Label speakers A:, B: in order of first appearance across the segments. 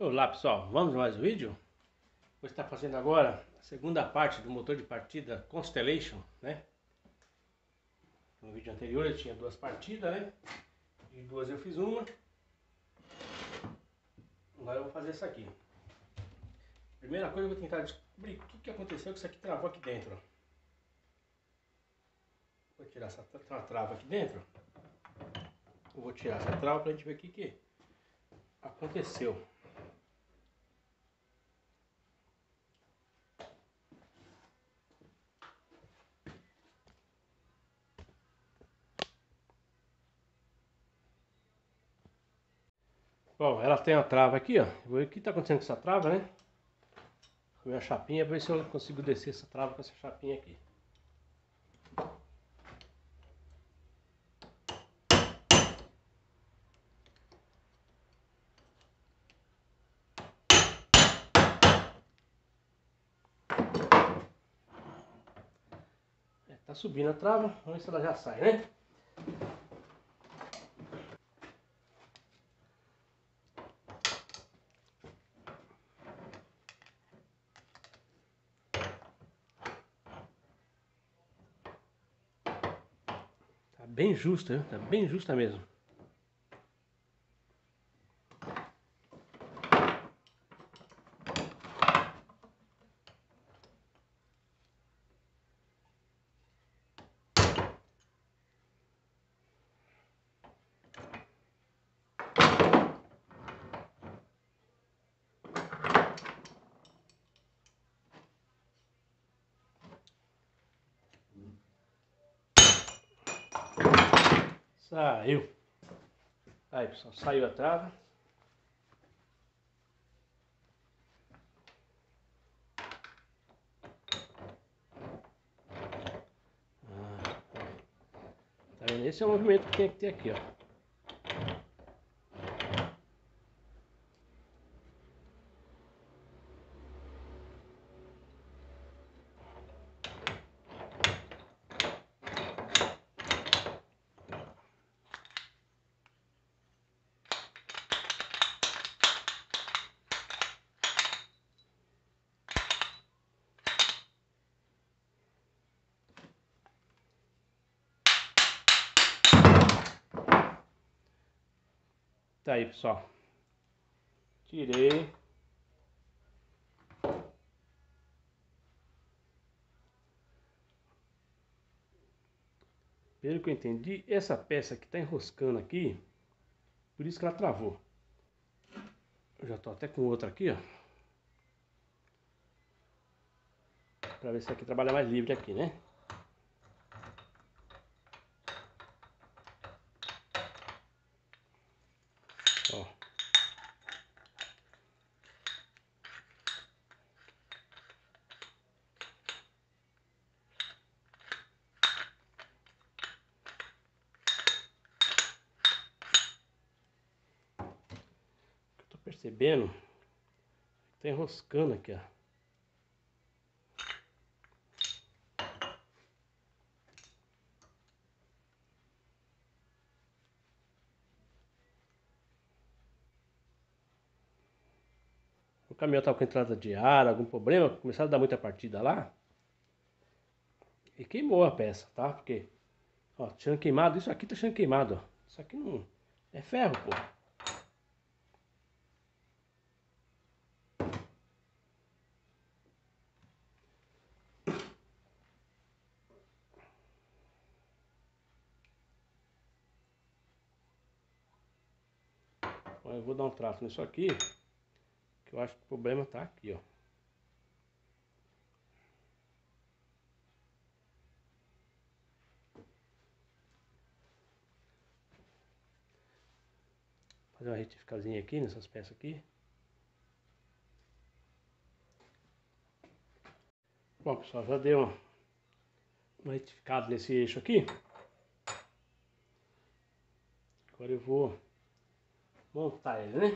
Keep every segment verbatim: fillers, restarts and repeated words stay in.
A: Olá pessoal, vamos mais um vídeo? Vou estar fazendo agora a segunda parte do motor de partida Constellation, né? No vídeo anterior eu tinha duas partidas, né? De duas eu fiz uma. Agora eu vou fazer essa aqui. Primeira coisa eu vou tentar descobrir o que, que aconteceu que isso aqui travou aqui dentro. Vou tirar essa uma trava aqui dentro. Eu vou tirar essa trava para a gente ver o que, que aconteceu. Bom, ela tem a trava aqui, ó. Vou ver o que está acontecendo com essa trava, né? Com a minha chapinha, para ver se eu consigo descer essa trava com essa chapinha aqui. É, tá subindo a trava, vamos ver se ela já sai, né? Tá bem justa, viu? Tá bem justa mesmo. Saiu. Aí pessoal, saiu a trava. Ah, tá vendo? Esse é o movimento que tem que ter aqui, ó. Tá aí pessoal. Tirei. Pelo que eu entendi, essa peça que tá enroscando aqui, por isso que ela travou. Eu já tô até com outra aqui, ó. Pra ver se aqui trabalha mais livre aqui, né? Ó. Eu tô percebendo que tá enroscando aqui, ó. O caminhão tava com entrada de ar, algum problema, começaram a dar muita partida lá. E queimou a peça, tá? Porque, ó, tinha queimado, isso aqui tá sendo queimado, ó. Isso aqui não é ferro, pô. Eu vou dar um trato nisso aqui, que eu acho que o problema tá aqui, ó. Fazer uma retificazinha aqui nessas peças aqui. Bom pessoal, já deu uma, uma retificada nesse eixo aqui. Agora eu vou montar ele, né?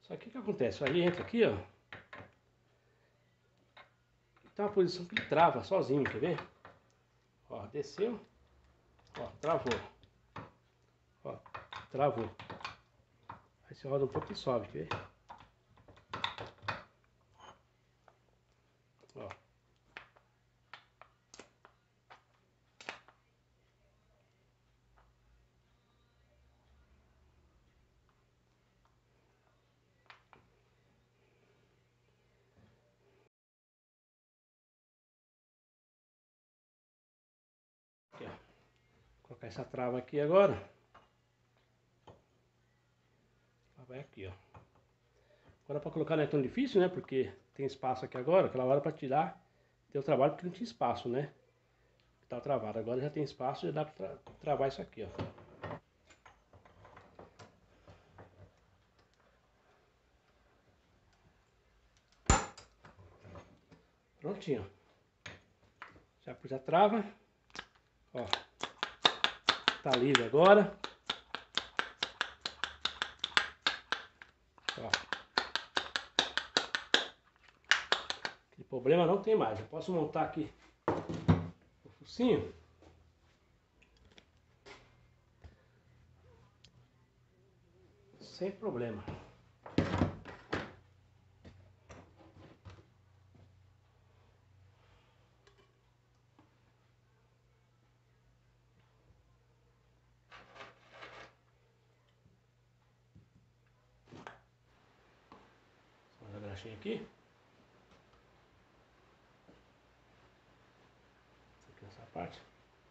A: Só que o que acontece? Aí entra aqui, ó. Tem uma posição que ele trava sozinho, quer ver? Ó, desceu. Ó, travou. Ó, travou. Aí você roda um pouco e sobe, quer ver? Ó. Aqui, ó. Vou colocar essa trava aqui agora. Ela vai aqui, ó. Agora para colocar não é tão difícil, né? Porque tem espaço aqui agora. Aquela hora para tirar deu trabalho porque não tinha espaço, né? Tá travado. Agora já tem espaço, já dá para tra travar isso aqui, ó. Prontinho. Já pus a trava. Ó. Tá livre agora. Ó. Que problema não tem mais. Eu posso montar aqui o focinho. Sem problema. Vamos dar a graxinha aqui. Aqui nessa parte.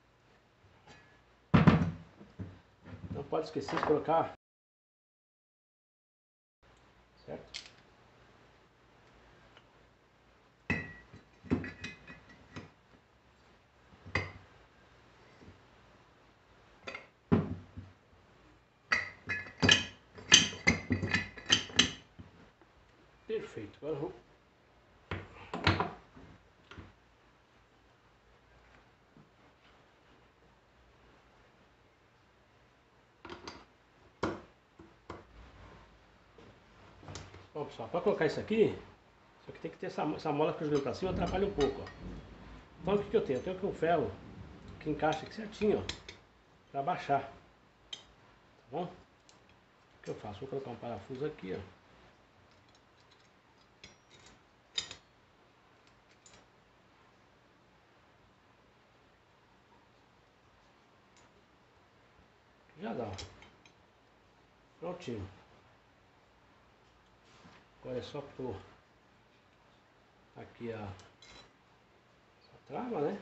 A: Não pode esquecer de colocar. Certo? Perfeito. Agora eu vou... Bom, pessoal, para colocar isso aqui, só que tem que ter essa, essa mola que eu joguei pra cima, atrapalha um pouco, ó. Então o que, que eu tenho? Eu tenho aqui um ferro que encaixa aqui certinho, ó, para baixar. Tá bom? O que eu faço? Vou colocar um parafuso aqui, ó. Já dá, ó. Prontinho. Agora é só pôr aqui a, a trava, né?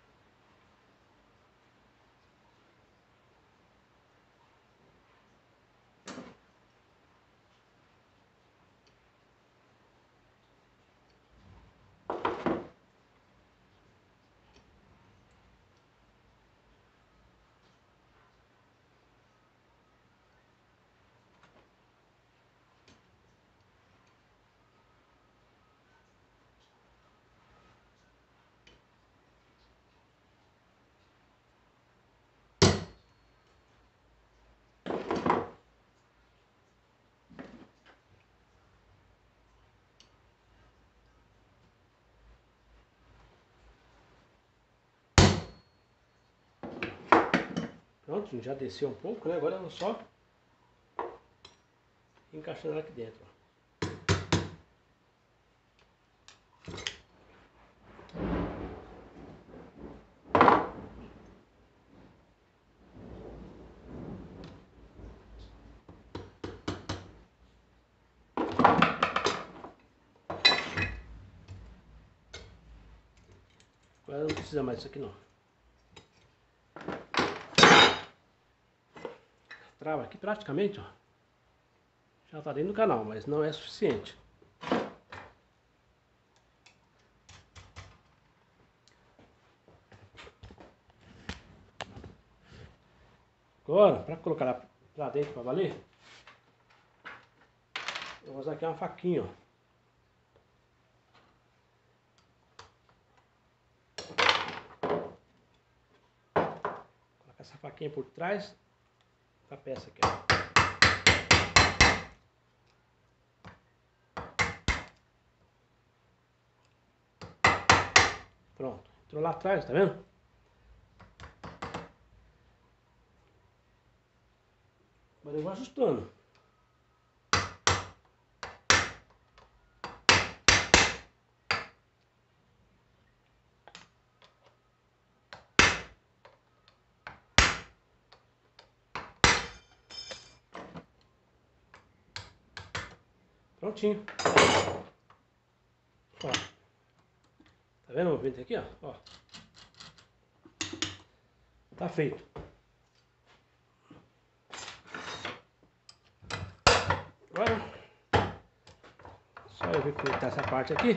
A: Pronto, já desceu um pouco, né? Agora eu vou só encaixando ela aqui dentro, ó. Agora não precisa mais disso aqui não. Trava aqui praticamente, ó. Já tá dentro do canal, mas não é suficiente. Agora, para colocar lá pra dentro para valer, eu vou usar aqui uma faquinha, ó. Colocar essa faquinha por trás da peça aqui, ó. Pronto, entrou lá atrás, tá vendo? Agora eu vou ajustando. Prontinho. Ó. Tá vendo o movimento aqui, ó? Ó. Tá feito. Agora, só eu ver como tá essa parte aqui.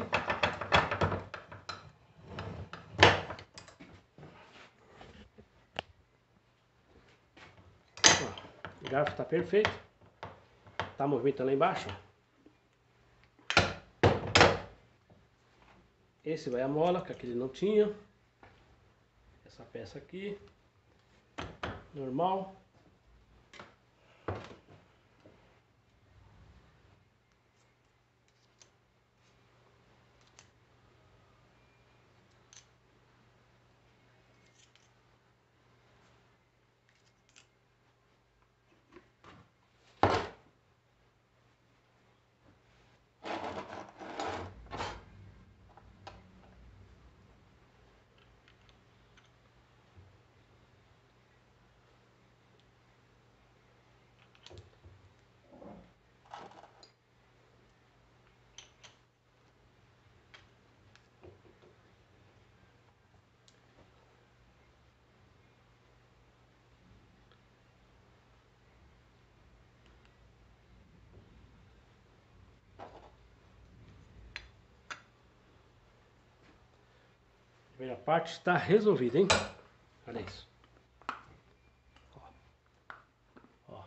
A: Ó, o garfo tá perfeito. Tá movimentando lá embaixo, ó. Esse vai a mola, que aquele não tinha. Essa peça aqui, normal. A primeira parte está resolvida, hein? Olha isso. Ó. Ó.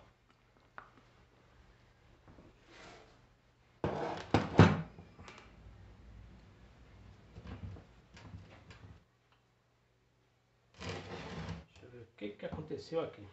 A: Deixa eu ver o que que aconteceu aqui.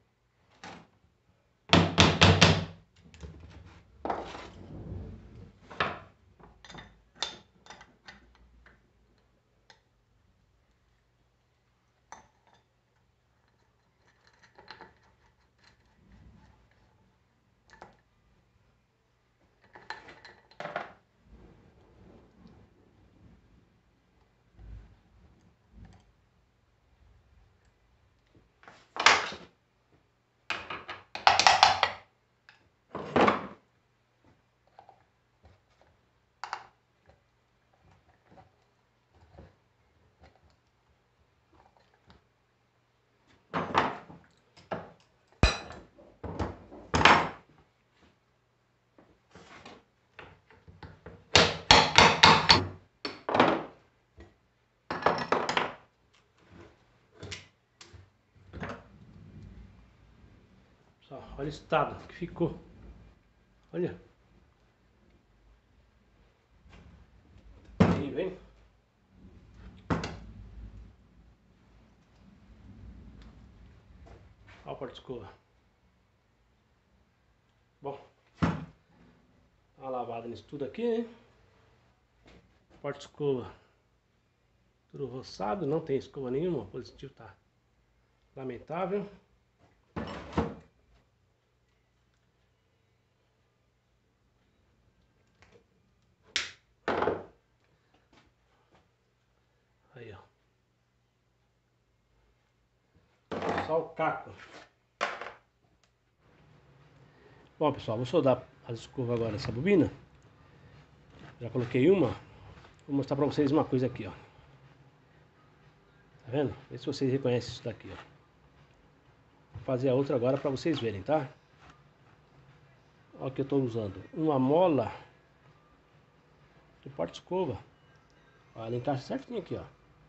A: Só, olha o estado que ficou. Olha. Aí, vem. Olha o porta-escova. Bom. Dá uma lavada nisso tudo aqui, hein? Porta-escova. Tudo roçado, não tem escova nenhuma. O positivo tá lamentável. Aí, ó. Só o caco. Bom, pessoal, vou soldar as escovas agora nessa bobina. Já coloquei uma. Vou mostrar pra vocês uma coisa aqui, ó. Tá vendo? Vê se vocês reconhecem isso daqui, ó. Vou fazer a outra agora pra vocês verem, tá? Olha o que eu tô usando. Uma mola de porta-escova. Ela encaixa certinho aqui, ó.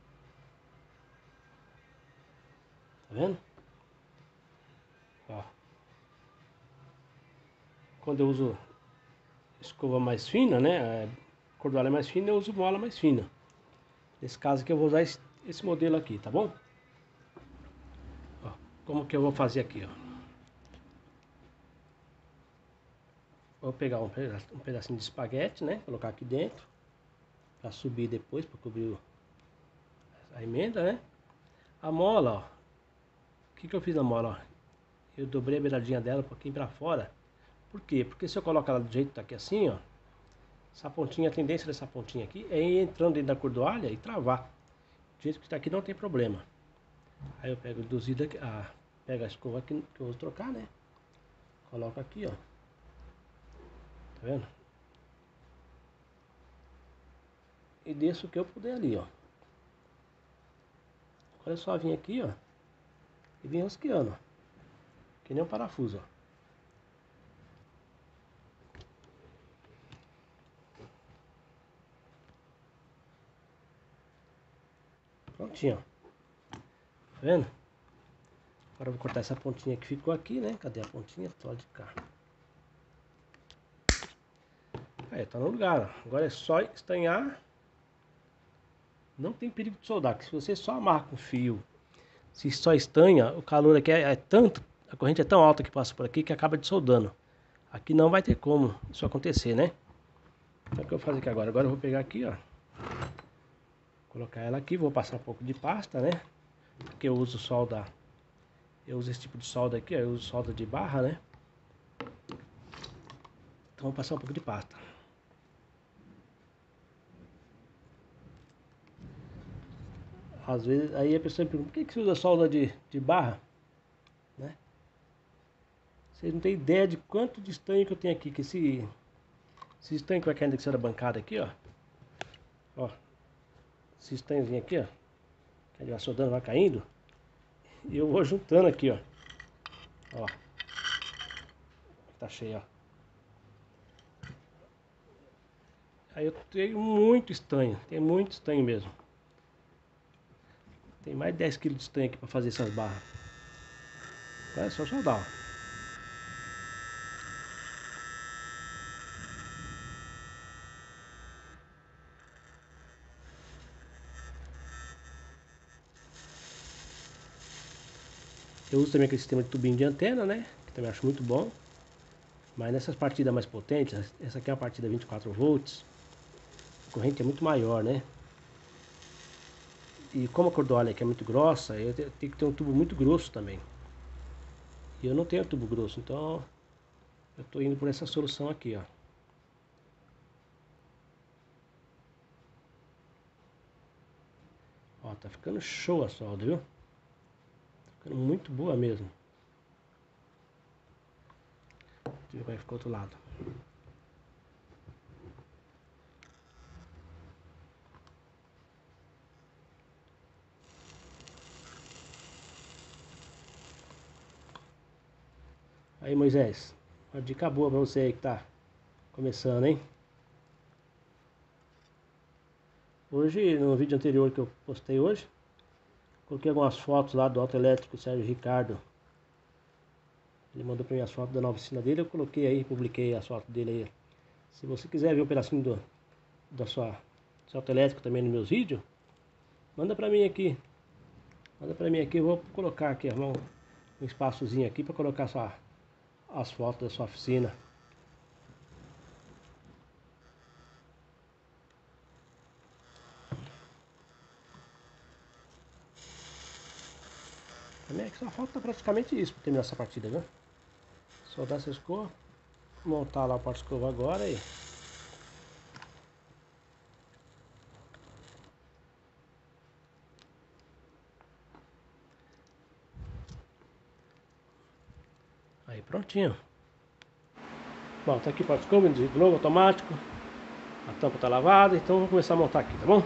A: Tá vendo? Ó. Quando eu uso escova mais fina, né? Cordoalha mais fina, eu uso mola mais fina. Nesse caso aqui eu vou usar esse, esse modelo aqui, tá bom? Ó, como que eu vou fazer aqui, ó? Vou pegar um pedacinho, um pedacinho de espaguete, né? Colocar aqui dentro. Pra subir depois, pra cobrir o, a emenda, né? A mola, ó. O que que eu fiz na mola, ó? Eu dobrei a beiradinha dela um pouquinho pra fora. Por quê? Porque se eu colocar ela do jeito que tá aqui assim, ó, essa pontinha, a tendência dessa pontinha aqui é ir entrando dentro da cordoalha e travar. Do jeito que tá aqui não tem problema. Aí eu pego o induzido aqui, ah, pego a escova aqui que eu vou trocar, né? Coloco aqui, ó. Tá vendo? E desço o que eu puder ali, ó. Agora é só vir aqui, ó. E vir rosqueando, ó. Que nem um parafuso, ó. Prontinho, ó. Tá vendo? Agora eu vou cortar essa pontinha que ficou aqui, né? Cadê a pontinha? Tô de cá. Aí, tá no lugar, ó. Agora é só estanhar. Não tem perigo de soldar, que se você só amarra com fio, se só estanha, o calor aqui é, é tanto, a corrente é tão alta que passa por aqui que acaba dissoldando. Aqui não vai ter como isso acontecer, né? Então o que eu vou fazer aqui agora? Agora eu vou pegar aqui, ó. Colocar ela aqui, vou passar um pouco de pasta, né? Porque eu uso solda, eu uso esse tipo de solda aqui, ó, eu uso solda de barra, né? Então vou passar um pouco de pasta. Às vezes, aí a pessoa me pergunta, por que que você usa solda de, de barra? Né? Vocês não têm ideia de quanto de estanho que eu tenho aqui, que esse, esse estanho que vai caindo aqui da bancada aqui, ó. Ó, esse estanhozinho aqui, ó, que ele vai soldando, vai caindo. E eu vou juntando aqui, ó. Ó. Tá cheio, ó. Aí eu tenho muito estanho, tem muito estanho mesmo. Tem mais de dez quilos de estanho aqui para fazer essas barras. Agora é só soldar, ó. Eu uso também aquele sistema de tubinho de antena, né? Que também acho muito bom. Mas nessas partidas mais potentes, essa aqui é uma partida vinte e quatro volts, a corrente é muito maior, né? E como a cordoalha aqui é muito grossa, eu tenho que ter um tubo muito grosso também. E eu não tenho tubo grosso, então eu tô indo por essa solução aqui, ó. Ó, tá ficando show a solda, viu? Tá ficando muito boa mesmo. Deixa eu ver como é que ficou o outro lado. Aí, Moisés, uma dica boa pra você aí que tá começando, hein? Hoje, no vídeo anterior que eu postei hoje, coloquei algumas fotos lá do autoelétrico Sérgio Ricardo. Ele mandou para mim as fotos da nova oficina dele, eu coloquei aí, publiquei as fotos dele aí. Se você quiser ver um pedacinho do, da sua, do seu autoelétrico também nos meus vídeos, manda para mim aqui. Manda para mim aqui, eu vou colocar aqui, arrumar um, um espaçozinho aqui para colocar sua, as fotos da sua oficina. Também é que só falta praticamente isso para terminar essa partida, viu? Soldar essa escova, montar lá o porta-escova agora e... Aí prontinho. Bom, tá aqui o porta-escova, de novo automático. A tampa tá lavada, então vamos começar a montar aqui, tá bom?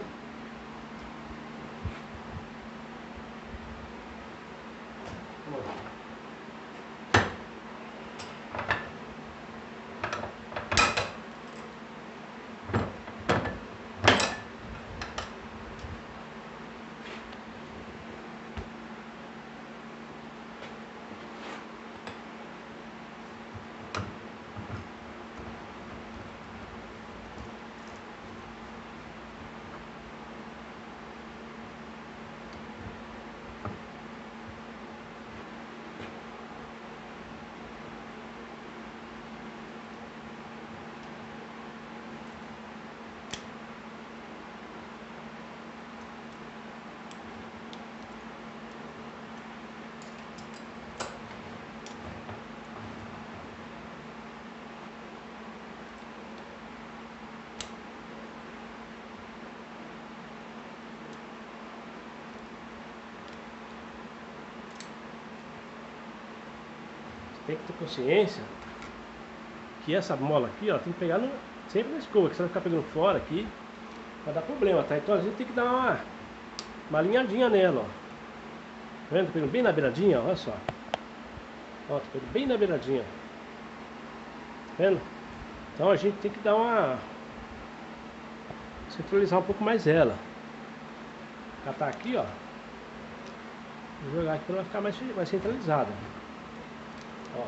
A: tem que ter consciência que essa mola aqui, ó, tem que pegar no, sempre na escova, que você vai ficar pegando fora aqui, vai dar problema, tá? Então a gente tem que dar uma, uma alinhadinha nela, ó. Tá vendo? Tô pegando bem na beiradinha, ó, olha só. Ó, tô pegando bem na beiradinha. Tá vendo? Então a gente tem que dar uma... centralizar um pouco mais ela. Catar aqui, ó. Vou jogar aqui pra ela ficar mais, mais centralizada. Ó.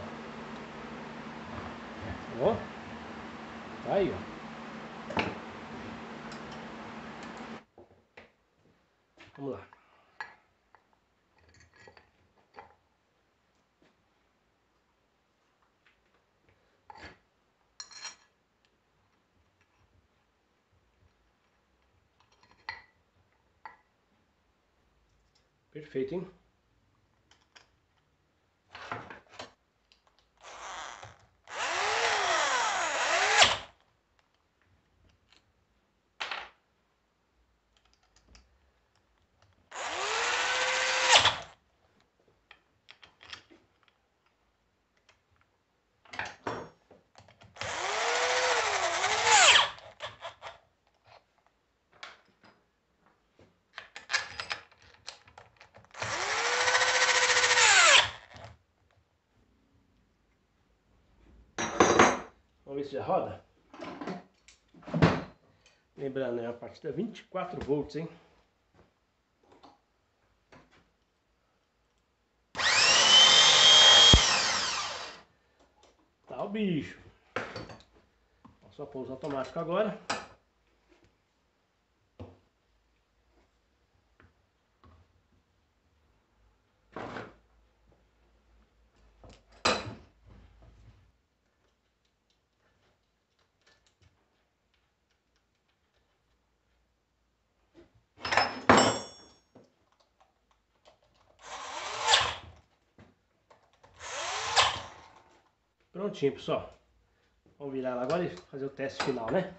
A: Ó. Tá aí, ó. Vamos lá. Perfeito, hein? Vamos ver se já roda. Lembrando, é a partida vinte e quatro volts, hein? Tá o bicho. Só pouso automático agora. Prontinho, pessoal. Vamos virar ela agora e fazer o teste final, né?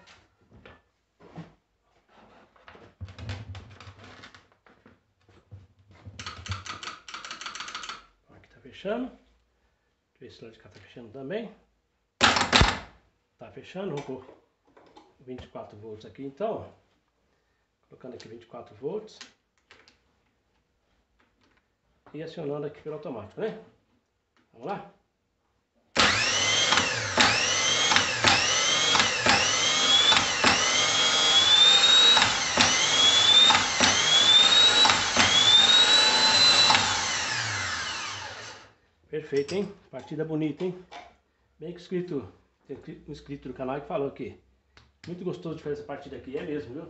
A: Aqui tá fechando. Deixa eu ver se o lado de cá tá fechando também. Tá fechando. Vamos pôr vinte e quatro volts aqui então. Colocando aqui vinte e quatro volts. E acionando aqui pelo automático, né? Vamos lá? Perfeito, hein? Partida bonita, hein? Bem que escrito, tem um inscrito do canal que falou que muito gostoso de fazer essa partida aqui, é mesmo, viu?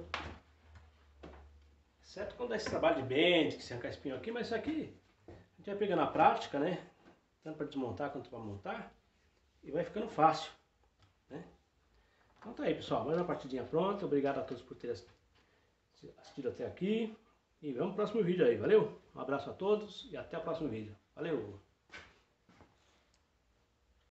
A: Exceto quando dá esse trabalho de bend, que se arrancar espinho aqui, mas isso aqui a gente vai pegando na prática, né? Tanto para desmontar quanto para montar. E vai ficando fácil, né? Então tá aí, pessoal. Mais uma partidinha pronta. Obrigado a todos por terem assistido até aqui. E vamos pro próximo vídeo aí, valeu? Um abraço a todos e até o próximo vídeo. Valeu!